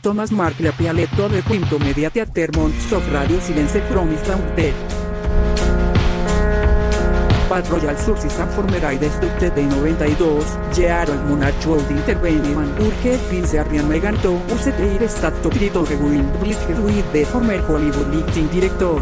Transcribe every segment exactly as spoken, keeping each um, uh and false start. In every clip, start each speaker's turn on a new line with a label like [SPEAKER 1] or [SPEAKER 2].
[SPEAKER 1] Thomas Markle Pialetto del quinto media theater months of radio silence from his dead. Bad Royal Sources and former I destructed de noventa y dos, Gerald Monarch would intervene and urge Prince Harry and Meghan to use their staff to try to rewind bridges with the former Hollywood leading director.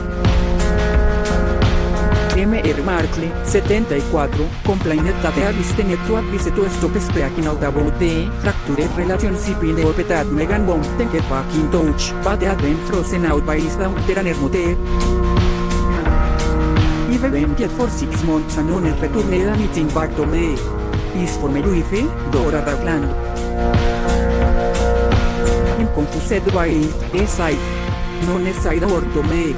[SPEAKER 1] M R Markle, setenta y cuatro, complained that the listener to advise to stop speaking out about the fractured relationship in the hope that Meghan won't get back in touch, but had been frozen out by his daughter and her mother. I've been yet for six months and on returned anything back to me. His former wife, Dora Ragland. I'm confused by it, a side. Non a side or to me.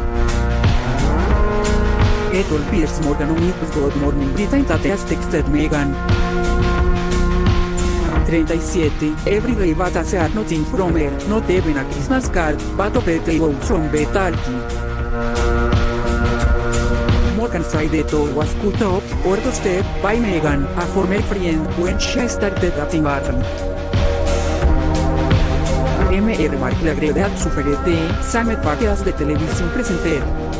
[SPEAKER 1] Ethel Pierce Morgan on it good morning Britain that has texted Meghan. treinta y siete, every day but I said nothing from her, not even a Christmas card, but a petty out from Betalki. Morgan said that all was cut off, or toasted, by Meghan, a former friend, when she started dating Barry. M R Markle agreed at suffered the same package de televisión presenter.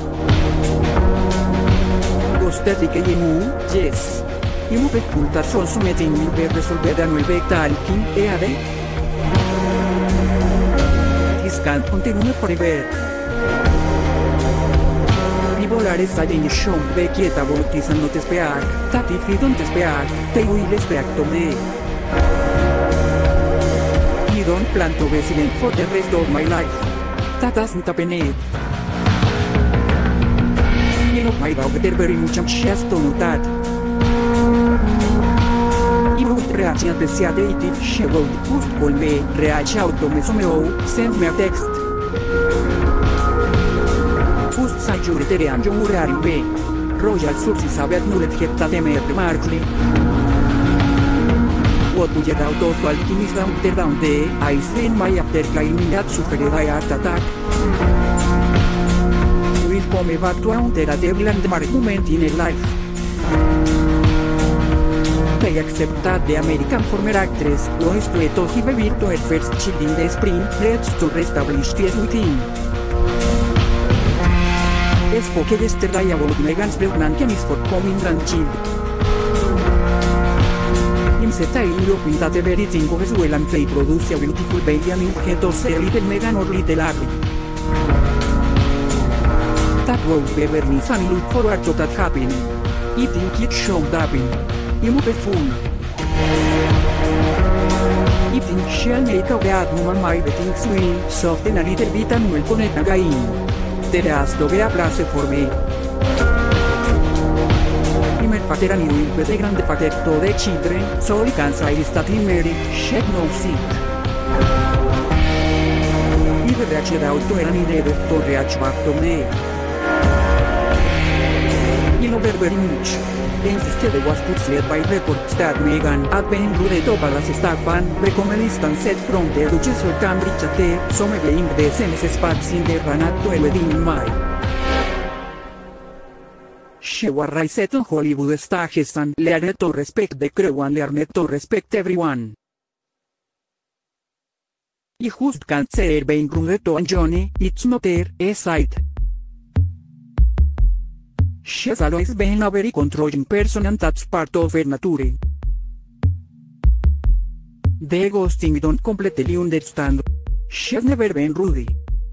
[SPEAKER 1] Static E M U, yes. I mu bekultar son sommeting min per resolvere a nuove talking e a de. This can continue forever. I volare sa in show vecchieta voltis and not speak, that if you don't speak, they will speak to me. I don't plan to be silent for the rest of my life. That doesn't happen. My daughter very much anxious to know that. I would reach out the sedated, she would just call me, reach out to me somehow, send me a text. First side jurity and you are in way. Royal Sources have acknowledged that M R Markle. What would get out of alchemist down there down there, I spent my after claiming that suffered a heart attack. Come back to a devil and argument in a life. They accept that the American former actress wants to to give birth to her first child in the spring, let's to reestablish peace with him. Spoke yesterday about Meghan's pregnancy and his forthcoming grandchild. Him said in Europe that everything goes well and they produce a beautiful baby and him to say little Meghan or little Harry. That would be very nice and look forward to that happening. I think it should happen. I'm a fool. I think she'll make a bad woman my betting swing, soften a little bit and will connect again. There has to be a place for me. I'm a father and you will be the grandfather to the children, so I can say that in marriage, she knows it. I will reach out to her and needed to reach back to me. I love her very much. Instead was pursued by reports that Meghan had been rude to Palace staff and recommended and said from the Duchess of Cambridge that some being the same spots in the run up to a wedding in May. She was raised on Hollywood stages and learned to respect the crew and learned to respect everyone. I just can't say her being rude to Johnny, it's not her, a side. She's always been a very controlling person and that's part of her nature. The ghosting don't completely understand. She's never been rude.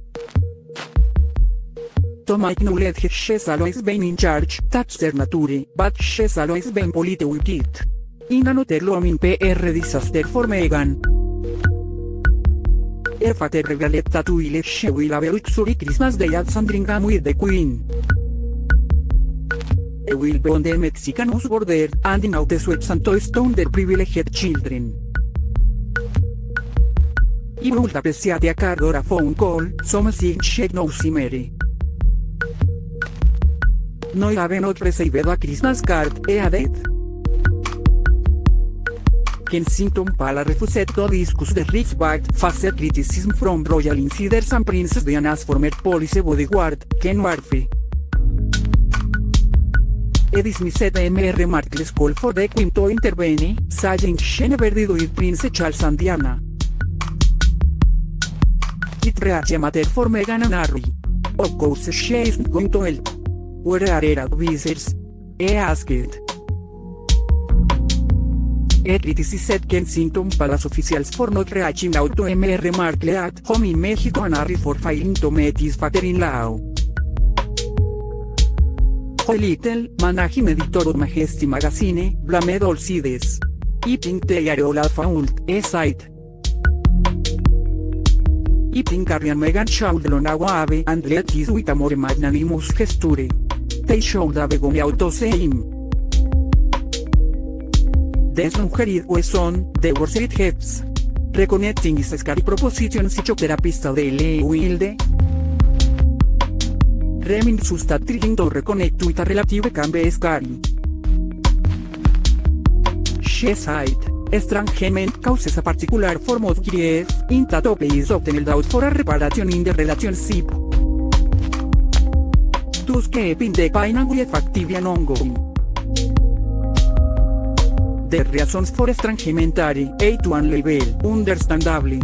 [SPEAKER 1] Tom acknowledged she's always been in charge, that's her nature, but she's always been polite with it. In another looming P R disaster for Meghan. Her father revealed that while she will have a luxury Christmas day at Sandringham with the Queen. They will be on the Mexican border, and in out the sweats and to stone their privileged children. I would appreciate a card or a phone call, something she knows Mary. No I have not received a Christmas card, e a dead. Kensington Palace refused to discuss the risk backed faced criticism from royal insiders and Princess Diana's former police bodyguard, Ken Murphy. He dismissed M R Markle's call for the Queen to intervene, saying she never did with Prince Charles and Diana. it reach matter for Meghan and Harry? Of course she isn't going to help. Where are her advisors? He asked. A criticism said Kensington Palace officials for not reaching out to Meghan Markle at home in Mexico and Harry for failing to meet his father-in-law. The Little, managing editor of Majesty magazine, blamed all sides. I think they are all at fault, he said. I think Harry and Meghan should learn how have and let this with a more magnanimous gesture. They should have gone out to see him. Desnuggered Wesson, the worst it helps. Reconnecting is a scary proposition psychotherapist de L. Wilde. Reminds us that trying to reconnect with a relative can be scary. She said, estrangement causes a particular form of grief, in that is often held out for a reparation in the relationship. Thus keeping the pain and grief active and ongoing. The reasons for estrangement are, at one level, understandable.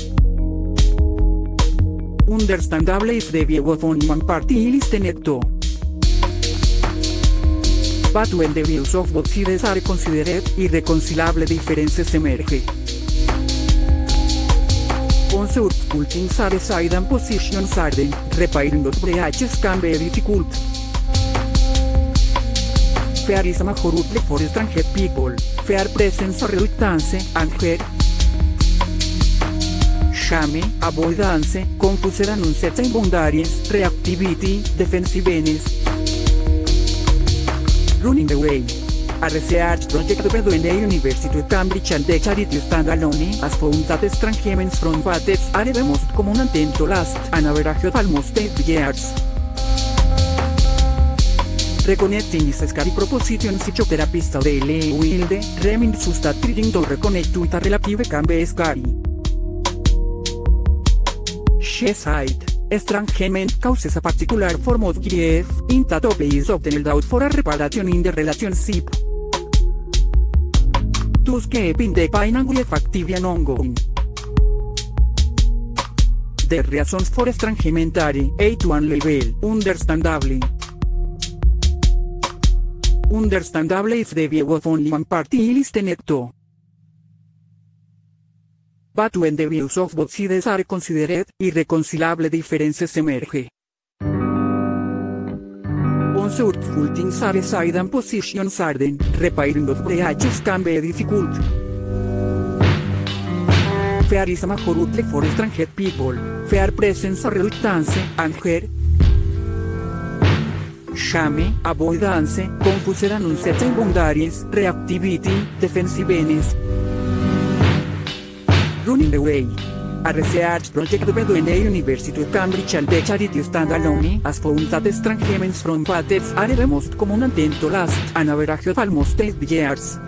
[SPEAKER 1] Understandable if the view of only one party is listened to. But when the views of both sides are considered, irreconcilable differences emerge. Unsuccessful things are said and positions are then, repairing those breaches can be difficult. Fear is a major outlet for strange people, fear presence or reluctance, anger, shame, avoidance, confusion uncertain boundaries, reactivity, defensiveness. Running away. A research project between the University of Cambridge and the charity Standalone has found that estrangements from fathers are the most common and tend to last an average of almost eight years. Reconnecting is a scary proposition psychotherapist de L. Wilde, reminds us that trying to reconnect with a relative can be scary. She said, estrangement causes a particular form of grief, in that is often held out for a reparation in the relationship. Thus keeping the pain and grief active and ongoing. The reasons for estrangement are, at one level, understandable. Understandable if the view of only one party is listened to. But when the views of both sides are considered, irreconcilable differences emerge. Unsuccessful things are said and positions are then, repairing those breaches can be difficult. Fear is a major outlet for strange people, fear presence or reluctance, anger, shame, avoidance, confusion uncertain boundaries, reactivity, defensiveness. Running away. A research project between the University of Cambridge and the charity Standalone has found that estrangements from fathers are the most common and tend to last an average of almost eight years.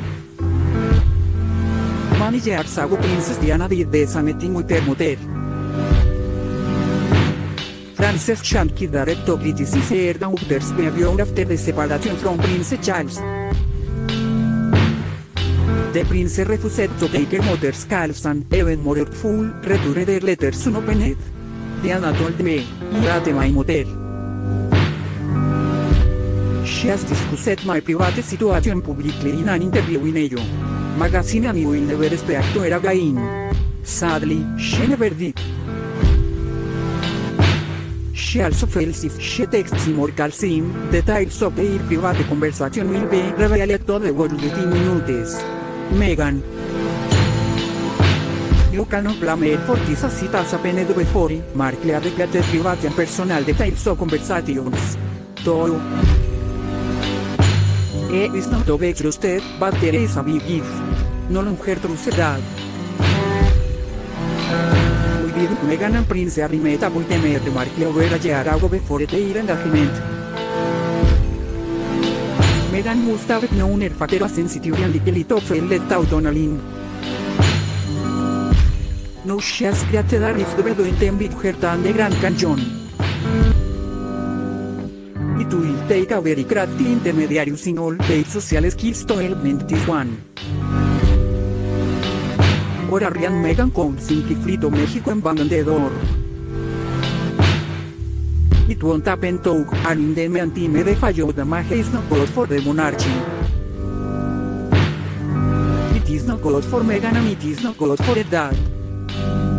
[SPEAKER 1] Many years ago Princess Diana did the same thing with her mother. Frances Shanky dared to criticize her daughter's behavior after the separation from Prince Charles. The prince refused to take her mother's calls and, even more hurtful, returned her letters unopened. Diana told me, "I hate my mother. She has discussed my private situation publicly in an interview in Ello magazine and I will never speak to her again." Sadly, she never did. She also feels if she texts him or calls him, details of their private conversation will be revealed to the world within minutes. Meghan. You cannot blame her for this as it has happened before. Markle had declared private and personal details of conversations. Though he is not to be trusted, but there is a big if. No longer trusted that. We did Meghan and Prince Harry met up with the Markle over a year ago before their engagement. Meghan must have known her father was sensitive and little felt out on a limb. Now she has created a rift between them with her and the Grand Canyon. It will take a very crafty intermediary using all their social skills to help mend this one. Or Harry and Meghan could simply flee to Mexico and bang the door. it won't happen to and in the meantime the fall the mage is not good for the monarchy. It is not good for Meghan and it is not good for the dad.